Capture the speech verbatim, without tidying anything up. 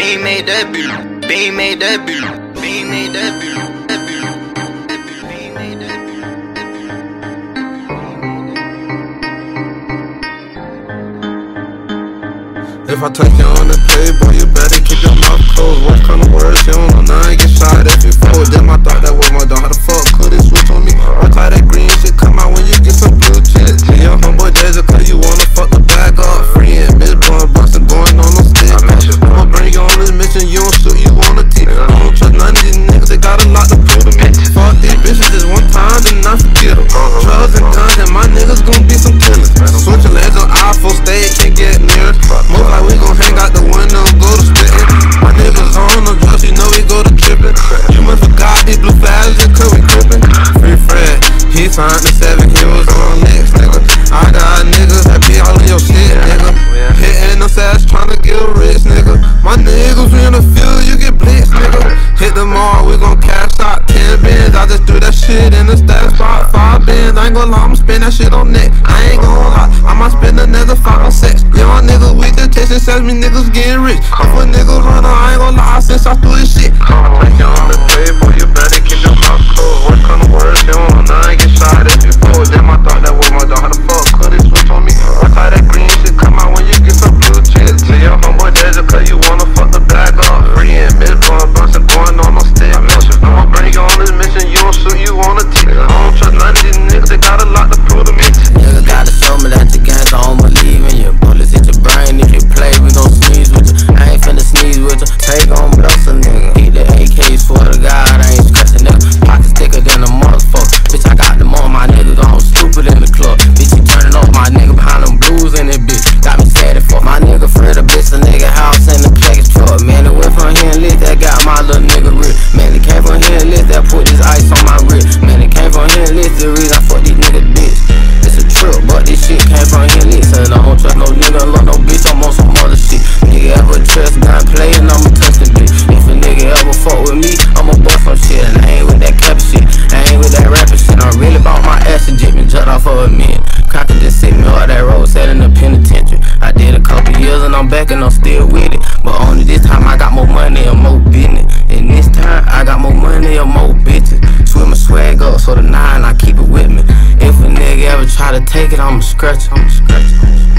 Bean made that beat. Bean made that beat. Bean made that beat. That beat. That beat. Bean made that beat. If I take you on the playboy, you better keep your mouth closed. What kind of words you don't know? Now I get shot if you fold. Them I thought that was my dog. How the fuck could it switch on me? What type that green shit come out when you get some blue chips? Your homeboy Deja, cause you wanna fuck the bag up. Free and Miss Blunt bustin' going on no stick. I'ma bring you on this mission, you don't shoot, you wanna teach. I don't trust none of these niggas, they got a lot to prove to me. Fuck these bitches just one time, then I forget them. Drugs and guns, and my niggas gon' be some killers. Switching lanes on iPhone stage, can't get near. Most like we gon' hang out the window, go to spittin'. My niggas on the drugs, you know we go to trippin'. You must forgot these blue flags just cause we crippin'. Free Fred, he signed the seven, he was on next, nigga. I got niggas that be all in your shit, nigga. Hitting them stats tryna get rich, nigga. My niggas, we in the field, you get blitzed, nigga. Hit them all, we gon' cash out ten bins. I just do that shit in the stat spot, five bins. I ain't gon' lie, I'ma spend that shit on neck. I ain't gon' lie, I might spend another five on sex. Young niggas with the attention, says me niggas getting rich. If a nigga run, I ain't gon' lie, since I threw this shit. I'ma take you on the table, you better keep your mouth closed. What kind of words you don't know? Now I ain't get shot if you fold. Them I thought that was my dog. How the fuck could it switch on me? What type that green shit come out when you get some blue chips? See your homeboy Deja, cause you wanna fuck the bag up. Free and Miss Blunt bustin' going on no stick. I'ma bring you on this mission, you don't shoot, you wanna teach. I don't trust none of these niggas, they got a lot to prove to me. Nigga gotta show me that you can't, so I'ma believe in you. Bullets hit your brain, if you play, we gon' sneeze with you. I ain't finna sneeze with you, take on bless a nigga. Keep the A Ks for the God, I ain't scratching nigga. Pockets thicker than a motherfucker. Bitch, I got them on my nigga, gone stupid in the club. Bitch, you turning off my nigga behind them blues in it, bitch. Got me sad and fuck my nigga for the bitch, a nigga house in the package truck. Man, it went from here and lit, that got my little nigga rich. Man, it came from here and lit, that put this ice on my wrist. Man, it came from here and lit, the reason I fuck these niggas, bitch. It's a trip, but this shit came from here and lit. So I don't trust no nigga, love no bitch, I'm on some other shit. Nigga ever trust, gun playin', I'ma touch the bitch. If a nigga ever fuck with me, I'ma bust some shit. And I ain't with that cap shit, I ain't with that rapping shit. I'm really about my ass and jit, been jumped off of a minute. Cracker just sent me up that road, sat in the penitentiary. I did a couple years and I'm back and I'm still with it. But only this time I got more money and more business. And this time I got more money and more bitches. Swim my swag up, so the nine I keep it with me. If a nigga ever try to take it, I'ma scratch, I'ma scratch, I'ma scratch.